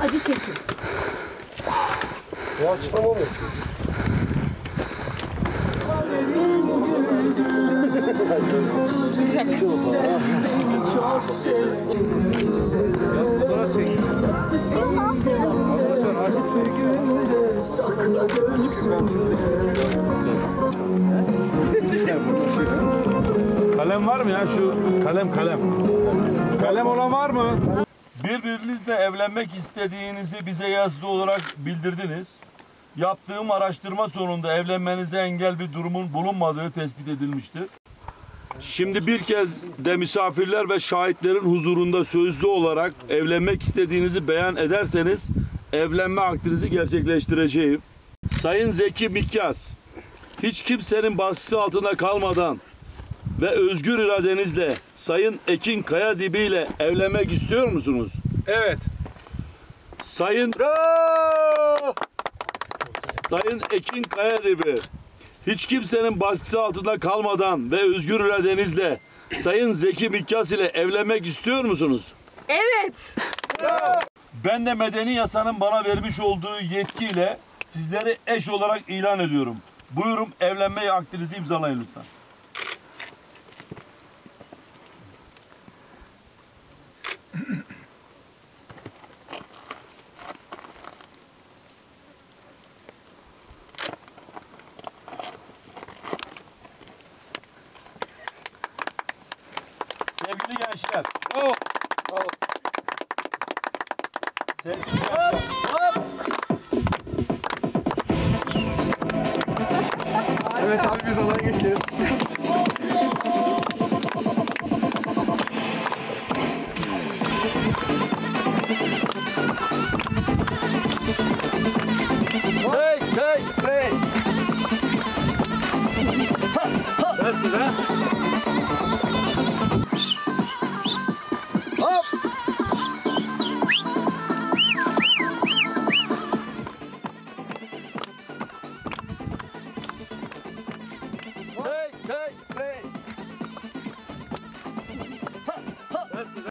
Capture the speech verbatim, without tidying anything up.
acı çekin. O açıklama mı? Kalem var mı ya şu kalem kalem? Kalem olan var mı? Birbirinizle evlenmek istediğinizi bize yazılı olarak bildirdiniz. Yaptığım araştırma sonunda evlenmenize engel bir durumun bulunmadığı tespit edilmiştir. Şimdi bir kez de misafirler ve şahitlerin huzurunda sözlü olarak evlenmek istediğinizi beyan ederseniz evlenme akdinizi gerçekleştireceğim. Sayın Zeki Mikyas, hiç kimsenin baskısı altında kalmadan ve özgür iradenizle Sayın Ekin Kayadibi ile evlenmek istiyor musunuz? Evet. Sayın Sayın Ekin Kayadibi, hiç kimsenin baskısı altında kalmadan ve özgür iradenizle Sayın Zeki Mikyas ile evlenmek istiyor musunuz? Evet. Ben de medeni yasanın bana vermiş olduğu yetkiyle sizleri eş olarak ilan ediyorum. Buyurun evlenme akdinizi imzalayın lütfen. Sevgili gençler. Oh. Oh. Sevgili gençler. Evet abi biz olaya geçelim. Hey hey hey. Nasıl ha?